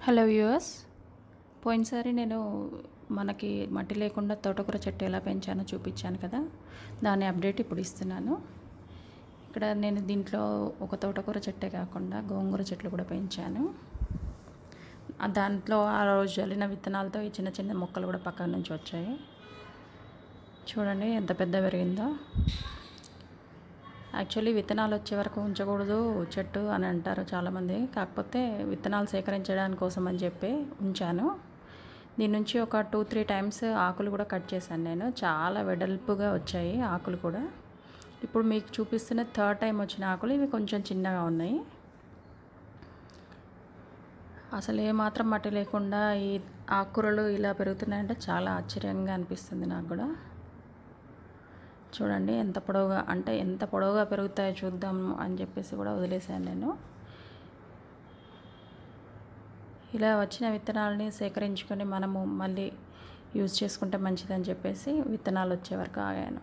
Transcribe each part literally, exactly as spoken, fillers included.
Hello viewers, పోయినసారి నేను మనకి మట్టి లేకుండా తోటకూర చెట్టు ఎలా పెంచానో చూపించాను కదా. దాని అప్డేట్ ఇప్పుడు ఇస్తున్నాను. ఇక్కడ నేను దీంట్లో ఒక తోటకూర చెట్టే కాకుండా గోంగూర చెట్లు కూడా పెంచాను. దాంట్లో ఆ రోజు జల్లిన విత్తనాలతో ఈ చిన్న చిన్న మొక్కలు కూడా పక్కన నుంచి వచ్చాయి. చూడండి ఎంత పెద్ద పెరిగిందో. యాక్చువల్లీ విత్తనాలు వచ్చే వరకు ఉంచకూడదు చెట్టు అని అంటారు చాలామంది. కాకపోతే విత్తనాలు సేకరించడానికి కోసం అని చెప్పి ఉంచాను. దీని నుంచి ఒక టూ త్రీ టైమ్స్ ఆకులు కూడా కట్ చేశాను నేను. చాలా వెడల్పుగా వచ్చాయి ఆకులు కూడా. ఇప్పుడు మీకు చూపిస్తున్న థర్డ్ టైం వచ్చిన ఆకులు ఇవి కొంచెం చిన్నగా ఉన్నాయి. అసలు ఏమాత్రం మట్టి లేకుండా ఈ ఆకుకూరలు ఇలా పెరుగుతున్నాయంటే చాలా ఆశ్చర్యంగా అనిపిస్తుంది నాకు కూడా. చూడండి ఎంత పొడవుగా, అంటే ఎంత పొడవుగా పెరుగుతాయో చూద్దాం అని చెప్పేసి కూడా వదిలేసాను నేను. ఇలా వచ్చిన విత్తనాలని సేకరించుకొని మనము మళ్ళీ యూజ్ చేసుకుంటే మంచిదని చెప్పేసి విత్తనాలు వచ్చే వరకు ఆగాను.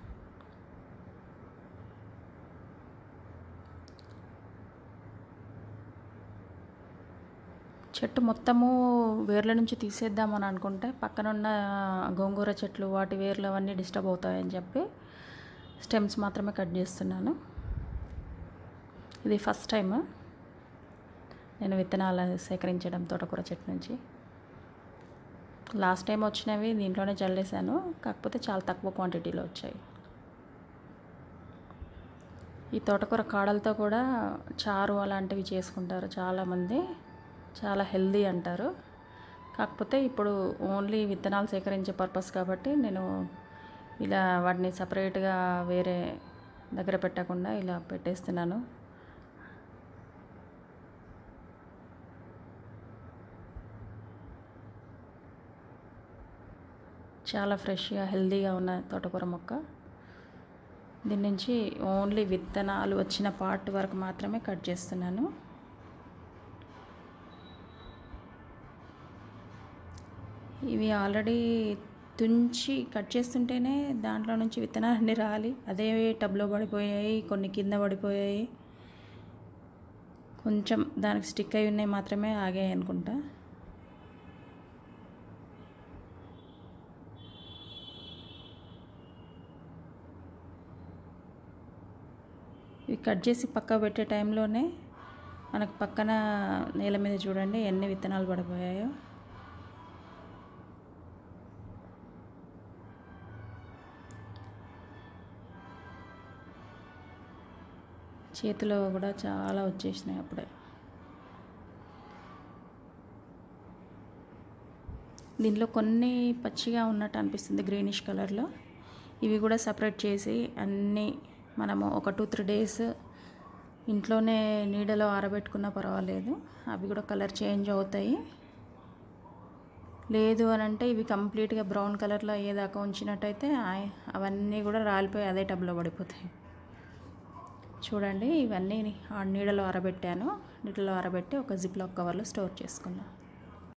చెట్టు మొత్తము వేర్ల నుంచి తీసేద్దామని అనుకుంటే పక్కనున్న గోంగూర చెట్లు వాటి వేర్లు అవన్నీ డిస్టర్బ్ అవుతాయని చెప్పి స్టెమ్స్ మాత్రమే కట్ చేస్తున్నాను. ఇది ఫస్ట్ టైం నేను విత్తనాలు సేకరించడం తోటకూర చెట్టు నుంచి. లాస్ట్ టైం వచ్చినవి దీంట్లోనే జల్లేసాను, కాకపోతే చాలా తక్కువ క్వాంటిటీలో వచ్చాయి. ఈ తోటకూర కాడలతో కూడా చారు అలాంటివి చేసుకుంటారు చాలామంది. చాలా హెల్దీ అంటారు. కాకపోతే ఇప్పుడు ఓన్లీ విత్తనాలు సేకరించే పర్పస్ కాబట్టి నేను ఇలా వాటిని సపరేట్గా వేరే దగ్గర పెట్టకుండా ఇలా పెట్టేస్తున్నాను. చాలా ఫ్రెష్గా హెల్దీగా ఉన్న తోటకూర మొక్క. దీని నుంచి ఓన్లీ విత్తనాలు వచ్చిన పార్ట్ వరకు మాత్రమే కట్ చేస్తున్నాను. ఇవి ఆల్రెడీ తుంచి కట్ చేస్తుంటేనే దాంట్లో నుంచి విత్తనాలన్నీ రాలి అదే టబ్లో పడిపోయాయి, కొన్ని కింద పడిపోయాయి, కొంచెం దానికి స్టిక్ అయి ఉన్నాయి మాత్రమే ఆగాయి అనుకుంటా. ఇవి కట్ చేసి పక్క పెట్టే టైంలోనే మనకు పక్కన నేల మీద చూడండి ఎన్ని విత్తనాలు పడిపోయాయో. చేతిలో కూడా చాలా వచ్చేసినాయి అప్పుడే. దీనిలో కొన్ని పచ్చిగా ఉన్నట్టు అనిపిస్తుంది గ్రీనిష్ కలర్లో. ఇవి కూడా సపరేట్ చేసి అన్నీ మనము ఒక టూ త్రీ డేస్ ఇంట్లోనే నీడలో ఆరబెట్టుకున్నా పర్వాలేదు, అవి కూడా కలర్ చేంజ్ అవుతాయి. లేదు అని అంటే ఇవి కంప్లీట్గా బ్రౌన్ కలర్లో అయ్యేదాకా ఉంచినట్టయితే అవన్నీ కూడా రాలిపోయి అదే టబ్లో పడిపోతాయి. చూడండి ఇవన్నీ నీడలో ఆరబెట్టాను. నీడలో ఆరబెట్టి ఒక జిప్లాక్ కవర్లో స్టోర్ చేసుకున్నాను.